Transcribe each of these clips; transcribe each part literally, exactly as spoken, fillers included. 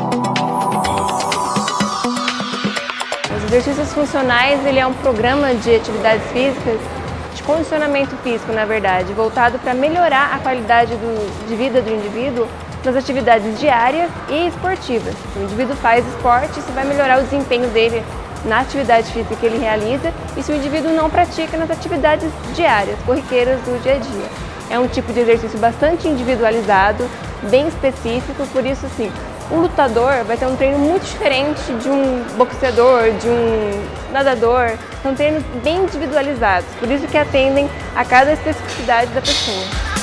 Os exercícios funcionais, ele é um programa de atividades físicas, de condicionamento físico, na verdade, voltado para melhorar a qualidade do, de vida do indivíduo nas atividades diárias e esportivas. O indivíduo faz esporte, isso vai melhorar o desempenho dele na atividade física que ele realiza, e se o indivíduo não pratica nas atividades diárias, corriqueiras do dia a dia. É um tipo de exercício bastante individualizado, bem específico, por isso, assim, o lutador vai ter um treino muito diferente de um boxeador, de um nadador. São treinos bem individualizados, por isso que atendem a cada especificidade da pessoa.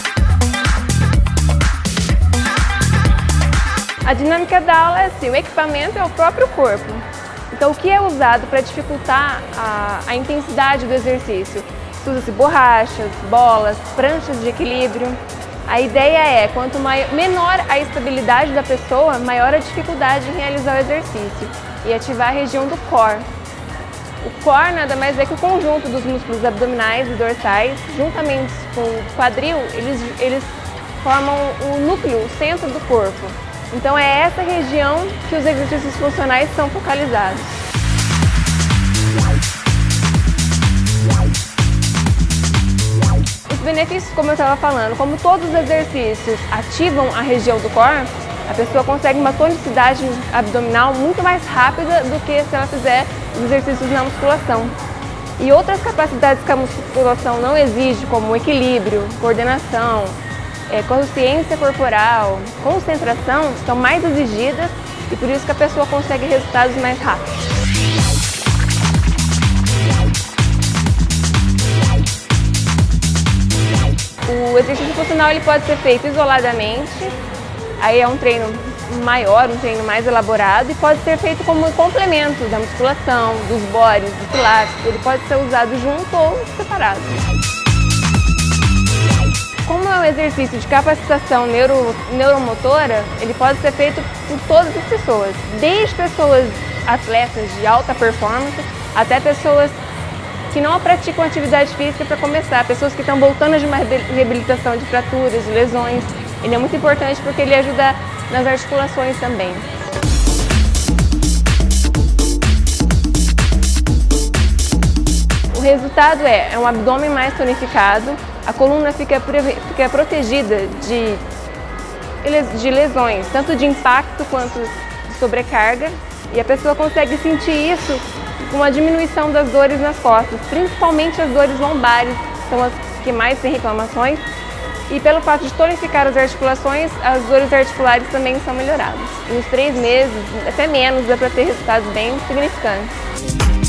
A dinâmica da aula é assim, o equipamento é o próprio corpo. Então, o que é usado para dificultar a, a intensidade do exercício? Usa-se borrachas, bolas, pranchas de equilíbrio. A ideia é, quanto maior, menor a estabilidade da pessoa, maior a dificuldade em realizar o exercício e ativar a região do core. O core nada mais é que o conjunto dos músculos abdominais e dorsais, juntamente com o quadril, eles, eles formam o núcleo, o centro do corpo. Então é essa região que os exercícios funcionais são focalizados. Os benefícios, como eu estava falando, como todos os exercícios ativam a região do core, a pessoa consegue uma tonicidade abdominal muito mais rápida do que se ela fizer os exercícios na musculação. E outras capacidades que a musculação não exige, como equilíbrio, coordenação, É, consciência corporal, concentração, são mais exigidas e por isso que a pessoa consegue resultados mais rápidos. O exercício funcional ele pode ser feito isoladamente, aí é um treino maior, um treino mais elaborado, e pode ser feito como complemento da musculação, dos bores, do pilates. Ele pode ser usado junto ou separado. Como é um exercício de capacitação neuro, neuromotora, ele pode ser feito por todas as pessoas, desde pessoas atletas de alta performance até pessoas que não praticam atividade física para começar, pessoas que estão voltando de uma reabilitação de fraturas, de lesões. Ele é muito importante porque ele ajuda nas articulações também. O resultado é, é um abdômen mais tonificado, a coluna fica, fica protegida de, de lesões, tanto de impacto quanto de sobrecarga, e a pessoa consegue sentir isso com a diminuição das dores nas costas, principalmente as dores lombares, são as que mais têm reclamações, e pelo fato de tonificar as articulações, as dores articulares também são melhoradas. Em uns três meses, até menos, dá para ter resultados bem significantes.